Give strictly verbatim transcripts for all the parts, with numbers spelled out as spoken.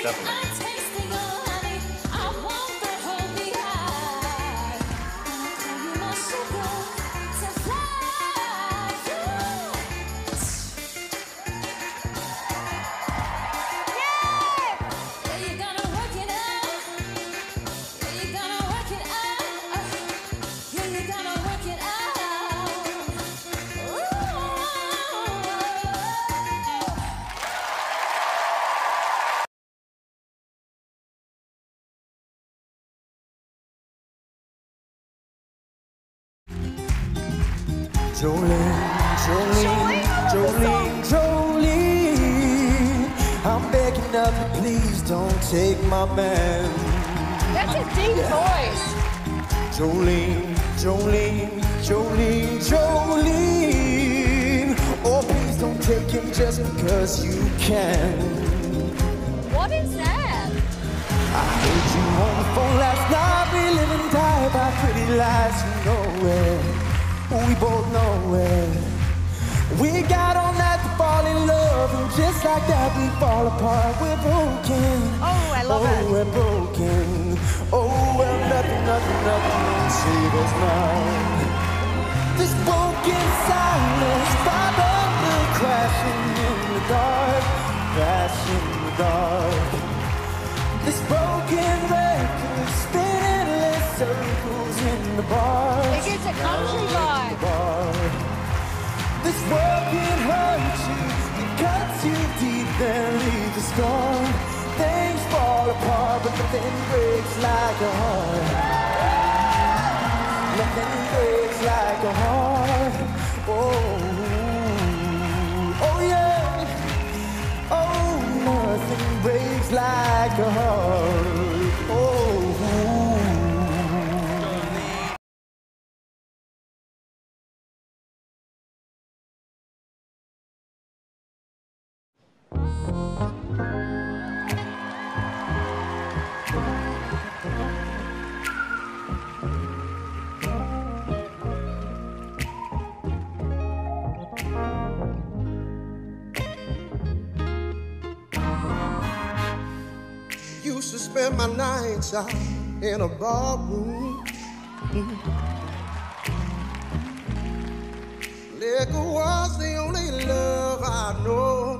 definitely. Jolene, Jolene, Jolene, Jolene, I'm begging of you, please don't take my man. That's a deep voice. Jolene, Jolene, Jolene, Jolene, oh please don't take him just because you can. What is that? I heard you on the phone last night, we live and die by pretty lies, you know it. We both know it. We got all night to fall in love, and just like that we fall apart. We're broken. Oh, I love oh, it. Oh, we're broken. Oh, well, nothing, nothing, nothing can save us now. This broken silence, probably crashing in the dark, crashing in the dark. This broken record spinning in circles in the bar. It gets a country vibe. This world can hurt you, it cuts you deep, then leaves a scar. Things fall apart, but nothing breaks like a heart. Nothing breaks like a heart. Oh, oh yeah. Oh, nothing breaks like a heart. Oh. Used to spend my nights out in a ballroom. Liquor was the only love I know.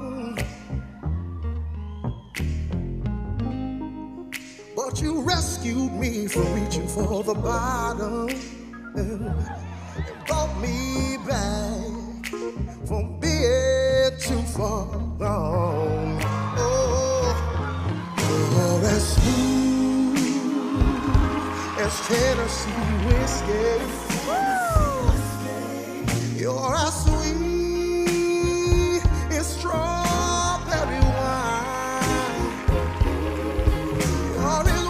But you rescued me from reaching for the bottom and brought me back from being too far gone. Oh, you're as smooth as Tennessee whiskey. You're as sweet as strawberry wine. You're as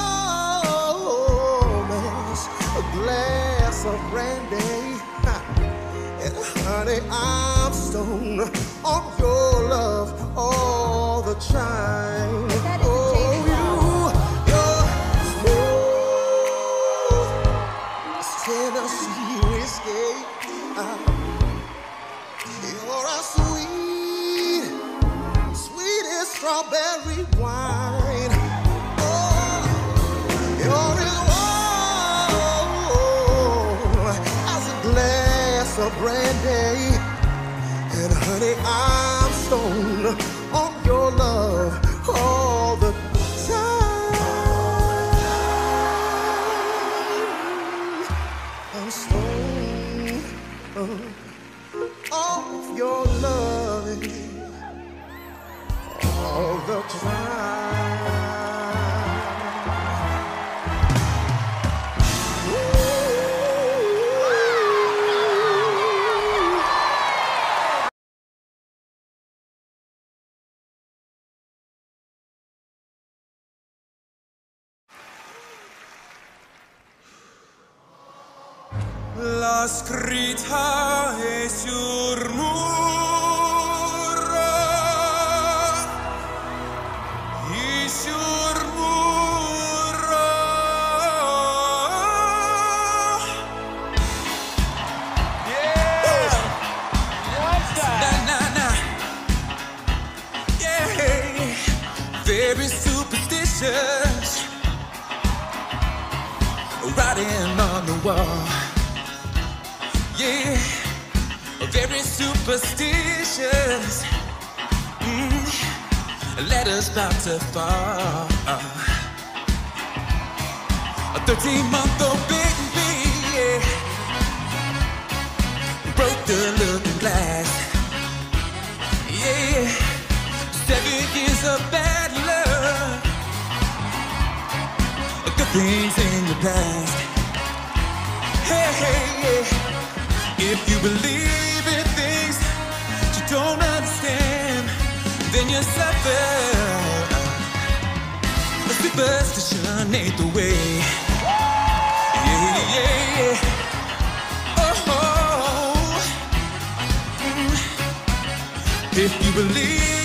warm as a glass of brandy. And honey, I'm stoned on your love all the time. That is Oh, you, you're smooth as Tennessee whiskey. You're a sweet, sweet as strawberry wine. Oh, you're as warm as a glass of brandy. And honey, I'm stoned on your love all the time. I'm stoned of your loving all the time. La scritta è sul muro, e sul muro. Yeah! What's that? Na, na, na. Yeah! very superstitious, writing on the wall. Yeah, very superstitious. Mm, letters about to fall. A thirteen-month-old baby, yeah, broke the looking glass. Yeah, seven years of bad luck, good things in the past. Hey, hey, yeah. If you believe in things you don't understand, then you suffer. But superstition ain't the way. Yeah, yeah, yeah. Oh, oh. Mm. If you believe